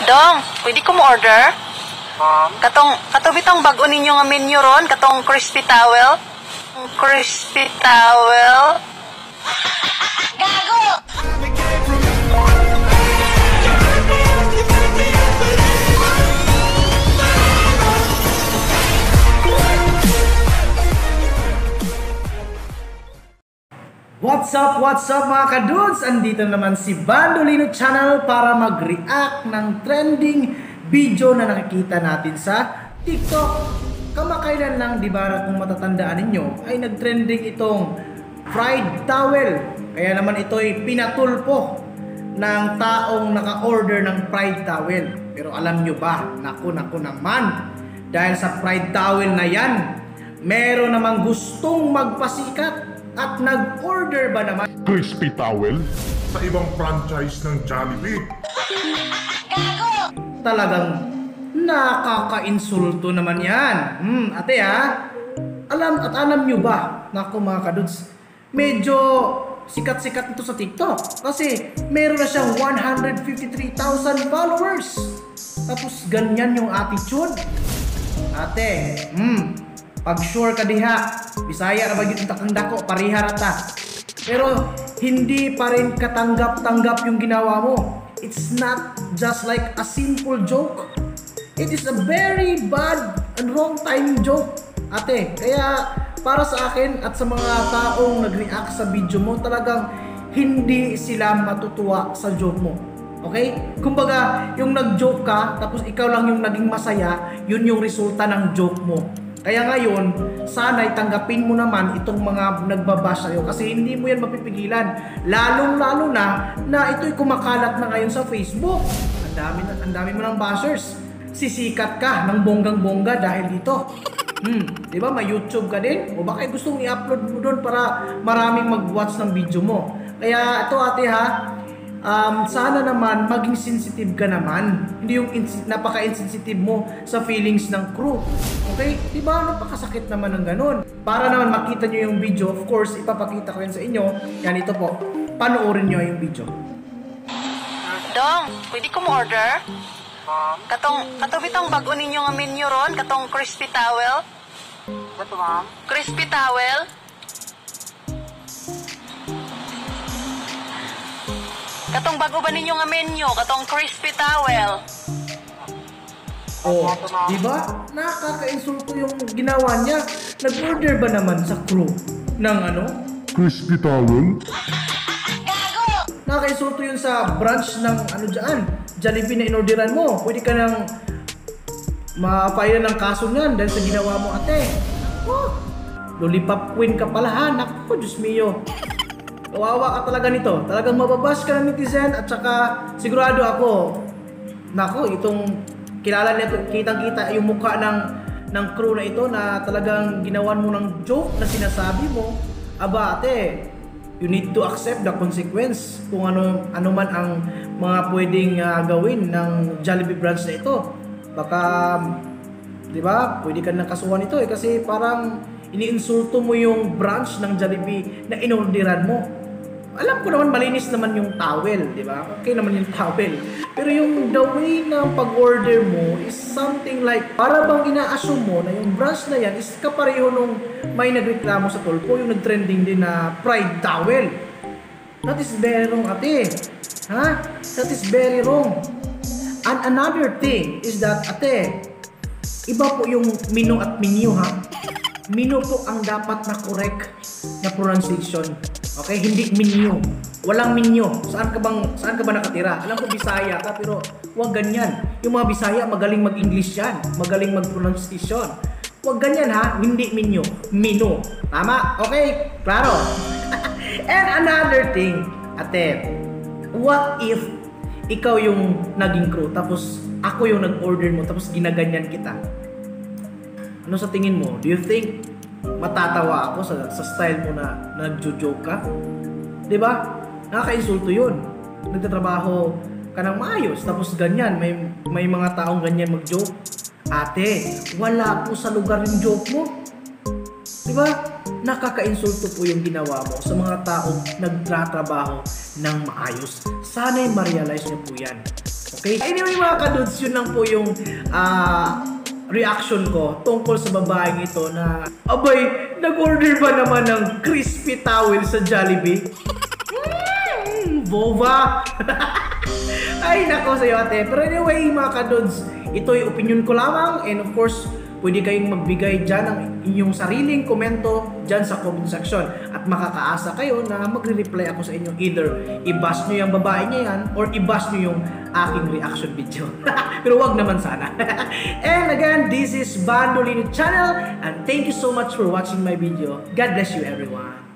Dong, pwede ko mo order? Ma'am? Katong bitong bago ninyo nga menu ron, katong crispy towel. Crispy towel. Gago! What's up mga kadudes? Andito naman si Bandolino Channel para mag-react ng trending video na nakikita natin sa TikTok. Kamakailan lang, di ba, kung matatandaan ninyo, ay nag-trending itong fried towel. Kaya naman ito ay pinatulpo ng taong naka-order ng fried towel. Pero alam nyo ba, naku naman, dahil sa fried towel na yan, meron namang gustong magpasikat at nag-order ba naman crispy towel Sa ibang franchise ng Jollibee. Talagang nakaka-insulto naman yan. Ate ha, alam nyo ba, naku mga kadudes, medyo sikat-sikat ito sa TikTok kasi meron na siyang 153,000 followers. Tapos ganyan yung attitude. Ate, pag sure ka diha, Bisaya na ba yung takanda ko, pariha rata. Pero hindi pa rin katanggap-tanggap yung ginawa mo. It's not just like a simple joke. It is a very bad and wrong timing joke, ate. Kaya para sa akin at sa mga taong nag-react sa video mo, talagang hindi sila matutuwa sa joke mo. Okay? Kumbaga, yung nag-joke ka, tapos ikaw lang yung naging masaya, yun yung resulta ng joke mo. Kaya ngayon, sana'y tanggapin mo naman itong mga nagbabash sa'yo kasi hindi mo yan mapipigilan. Lalong-lalo na ito'y kumakalat na ngayon sa Facebook. Ang dami mo ng bashers. Sisikat ka ng bonggang-bongga dahil dito. Diba? May YouTube ka din? O baka gustong i-upload mo doon para maraming mag-watch ng video mo. Kaya ito ate ha, sana naman maging sensitive ka naman. Hindi yung napaka-insensitive mo sa feelings ng crew. Okay? Diba? Napakasakit naman ng ganun. Para naman makita nyo yung video, of course, ipapakita ko yan sa inyo. Yan, ito po. Panoorin nyo yung video. Dong, pwede ko mo order? Ma'am? Katong bitong bago ninyo nga menu ron, katong crispy towel. Ito, ma'am? Crispy towel. Katong bago ba ninyo nga menu, katong crispy towel. Oh, di ba? Nakaka-insulto yung ginawa niya. Nag-order ba naman sa crew ng ano? crispy towel Nakaka-insulto yun sa branch ng ano dyan, Jollibee na inorderan mo. Pwede ka nang ma-file ng kaso niyan dahil sa ginawa mo, ate. Oh, lollipop queen ka pala ha. Naku, Diyos mio. Kawawa ka talaga nito. Talagang mababash ka ng netizen at saka sigurado ako, naku, itong kilala nito, kitang-kita yung mukha ng crew na ito na talagang ginawan mo ng joke na sinasabi mo. Aba ate, you need to accept the consequence kung ano man ang mga pwedeng gawin ng Jollibee branch na ito. Baka, di ba, pwede ka nang kasuhan ito kasi parang iniinsulto mo yung branch ng Jollibee na inorderan mo. Alam ko naman malinis naman yung towel, di ba? Okay naman yung towel. Pero yung the way ng pag-order mo is something like para bang ina-assume mo na yung branch na yan is kapareho nung may nagreklamo sa Tulpo, yung nag-trending din na fried towel. That is very wrong, ate. Ha? That is very wrong. And another thing is that, ate, iba po yung menu at menu ha. Menu po ang dapat na correct na pronunciation. Okay, hindi menu. Walang menu. Saan ka ba nakatira? Alam ko Bisaya ka pero wag ganyan. Yung mga Bisaya magaling mag-English yan, magaling mag-pronunciation. Wag ganyan ha, hindi menu, menu. Tama? Okay? Klaro. And another thing, ate, what if ikaw yung naging crew tapos ako yung nag-order mo tapos ginaganyan kita? Ano sa tingin mo? Do you think matatawa ako sa style mo na nagjo-joke ka? Diba? Nakaka-insulto yun. Nagtatrabaho ka ng maayos tapos ganyan, may mga taong ganyan mag-joke. Ate, wala po sa lugar yung joke mo. Diba? Nakaka-insulto po yung ginawa mo sa mga taong nagtatrabaho ng maayos. Sana'y ma-realize nyo po yan. Okay? Anyway mga kadudes, yun lang po yung reaction ko tungkol sa babaeng ito na abay, nag-order ba naman ng crispy towel sa Jollibee? Boba! Ay nako sa'yo ate. Pero anyway mga kadudes, ito yung opinion ko lamang, and of course pwede kayong magbigay dyan ng inyong sariling komento dyan sa comment section, at makakaasa kayo na magre-reply ako sa inyo. Either i-bash nyo yung babae niya yan or i-bash nyo yung aking reaction video. Pero wag naman sana. And again, this is Bandolini Channel, and thank you so much for watching my video. God bless you everyone.